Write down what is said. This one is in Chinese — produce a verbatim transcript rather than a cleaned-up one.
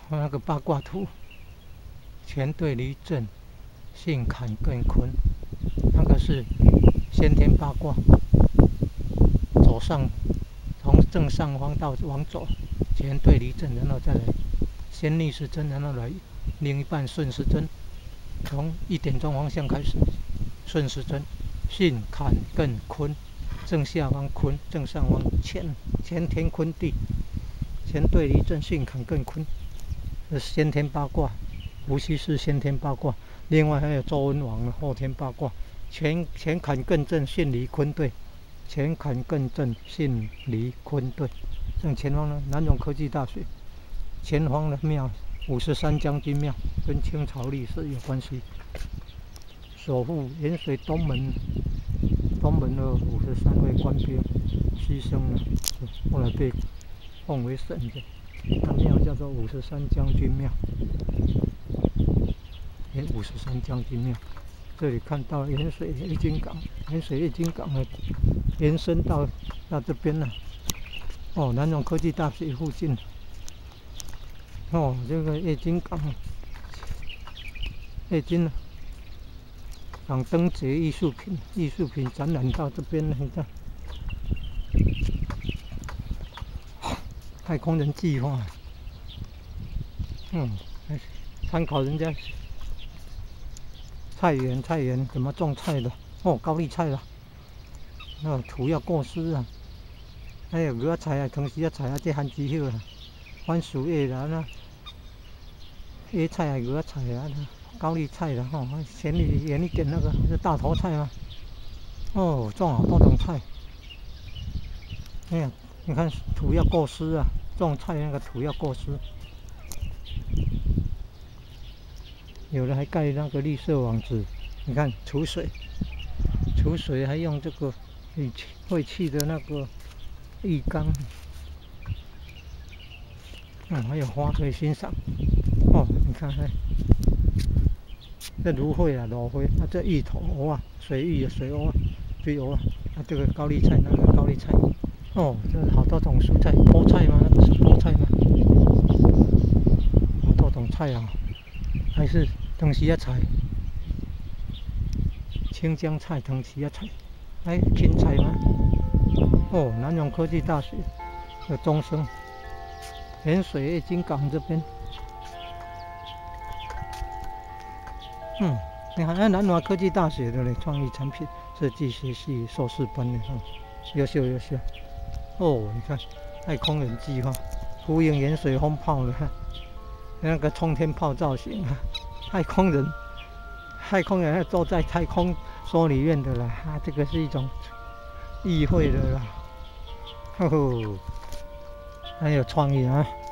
那个八卦图，乾兑离震，巽坎艮坤，那个是先天八卦，左上从正上方到往左，乾兑离震，然后再来先逆时针，然后来另一半顺时针，从一点钟方向开始顺时针，巽坎艮坤，正下方坤，正上方乾，乾天坤地，乾兑离震，巽坎艮坤，这是先天八卦，无锡是先天八卦。另外还有周文王的后天八卦，乾乾坎艮震，巽离坤兑，乾坎艮震，巽离坤兑。像前方呢，南荣科技大学前方的庙，五十三将军庙，跟清朝历史有关系。守护盐水东门，东门的五十三位官兵牺牲了，后来被奉为神的。那庙叫做五十三将军庙，五十三将军庙。这里看到盐水叶金港，盐水叶金港呢延伸到到这边了。哦，南荣科技大学附近。哦，这个叶金港，叶金港灯节艺术品，艺术品展览到这边了，你看。太空人计划，嗯，参考人家菜园，菜园怎么种菜的？哦，高丽菜啦，那土要过湿啊，还有鹅菜啊，同时要采啊，这番薯叶啦，番薯叶啦，那椰菜啊，鹅菜啊，高丽菜啦，吼、哦，前里远一点那个是大头菜吗？哦，种好多种菜，哎呀。你看土要过湿啊，种菜那个土要过湿。有的还盖那个绿色网子，你看储水，储水还用这个废弃的那个浴缸。嗯，还有花可以欣赏。哦，你看，哎，这芦荟啊，芦荟，啊，这芋头藕啊，水芋啊，水藕啊，水藕啊，啊，这个高丽菜，那个高丽菜。哦，这好多种蔬菜，菠菜吗？那个是菠菜吗？好多种菜啊，还是东西要采。青江菜东西要采，哎，芹菜吗？哦，南荣科技大学的钟声，盐水叶金港这边，嗯，你看，哎，南华科技大学的嘞，创意产品设计学系硕士班的，哦，优秀优秀。哦，你看，太空人计划呼应盐水风炮的那个冲天炮造型啊，太空人，太空人要坐在太空梭里面的啦，啊，这个是一种意会的啦，吼吼，很有创意啊。